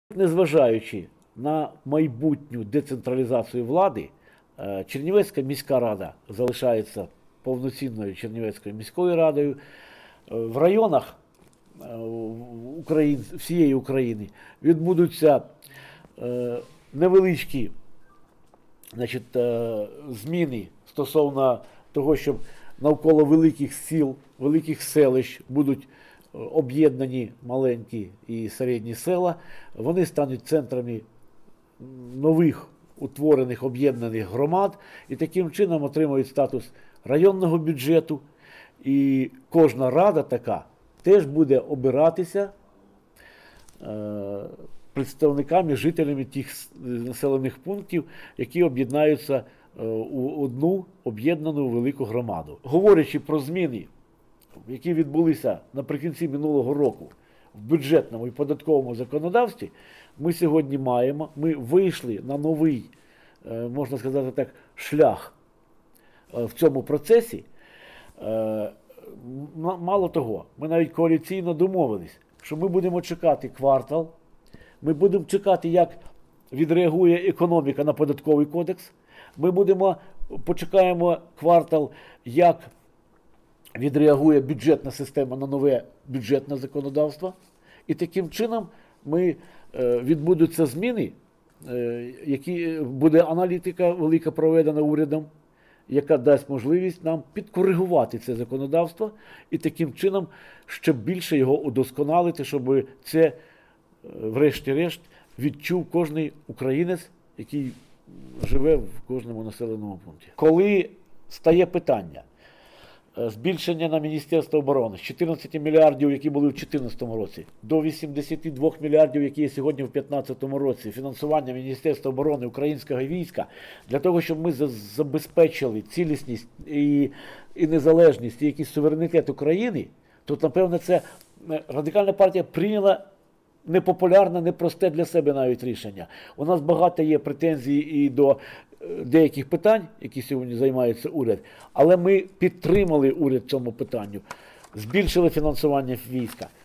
Незважаючи на майбутню децентралізацію влади, Чернівецька міська рада залишається повноцінною Чернівецькою міською радою. В районах всієї України відбудуться невеличкі зміни стосовно того, щоб навколо великих сіл, великих селищ будуть об'єднані маленькі і середні села. Вони стануть центрами нових утворених об'єднаних громад і таким чином отримують статус районного бюджету. І кожна рада така теж буде обиратися представниками, жителями тих населених пунктів, які об'єднаються у одну об'єднану велику громаду. Говорячи про зміни, які відбулися наприкінці минулого року в бюджетному і податковому законодавстві, ми вийшли на новий, можна сказати так, шлях в цьому процесі. Мало того, ми навіть коаліційно домовились, що ми будемо чекати квартал, ми будемо чекати, як відреагує економіка на податковий кодекс, почекаємо квартал, як відреагує бюджетна система на нове бюджетне законодавство. І таким чином відбудуться зміни, буде аналітика велика проведена урядом, яка дасть можливість нам підкоригувати це законодавство і таким чином ще більше його удосконалити, щоб це, врешті-решт, відчув кожний українець, який живе в кожному населеному пункті. Коли стає питання збільшення на Міністерство оборони з 14 мільярдів, які були в 2014 році, до 82 мільярдів, які є сьогодні в 2015 році, фінансування Міністерства оборони українського війська, для того, щоб ми забезпечили цілісність і незалежність, і якийсь суверенітет України, то, напевно, це Радикальна партія прийняла непопулярне, непросте для себе навіть рішення. У нас багато є претензій і до деяких питань, які сьогодні займається уряд, але ми підтримали уряд в цьому питанню, збільшили фінансування війська.